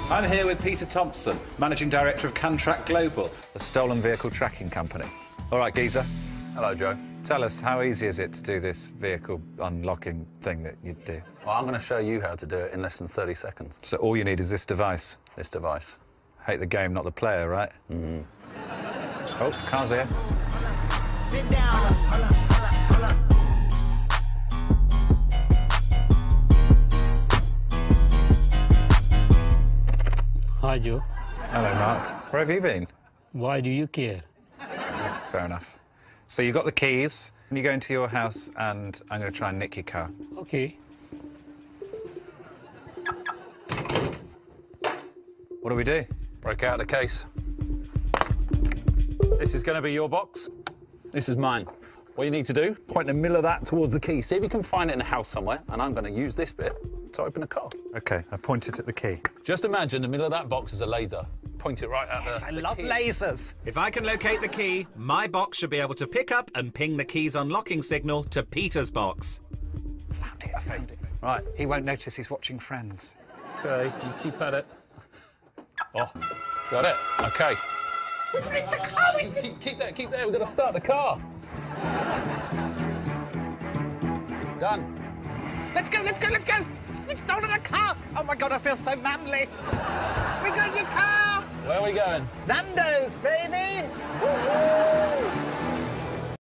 I'm here with Peter Thompson, Managing Director of CanTrack Global, a stolen vehicle tracking company. All right, geezer. Hello, Joe. Tell us, how easy is it to do this vehicle unlocking thing that you do? Well, I'm going to show you how to do it in less than 30 seconds. So all you need is this device? This device. Hate the game, not the player, right? Mm-hmm. Oh, car's here. Sit down. Hi, Joe. Hello, Mark. Where have you been? Why do you care? Fair enough. So you got the keys, and you go into your house, and I'm going to try and nick your car. Okay. What do we do? Break out the case. This is going to be your box. This is mine. What you need to do, point the middle of that towards the key. See if you can find it in the house somewhere, and I'm going to use this bit to open the car. OK, I pointed at the key. Just imagine the middle of that box is a laser. Point it right at the I love key. lasers. If I can locate the key, my box should be able to pick up and ping the key's unlocking signal to Peter's box. I found it. Right, he won't notice he's watching Friends. OK, you keep at it. Oh, got it. OK. Keep there. We're going to start the car. Done. Let's go! We've stolen a car! Oh, my God, I feel so manly. We got your car! Where are we going? Nando's, baby! Woo-hoo!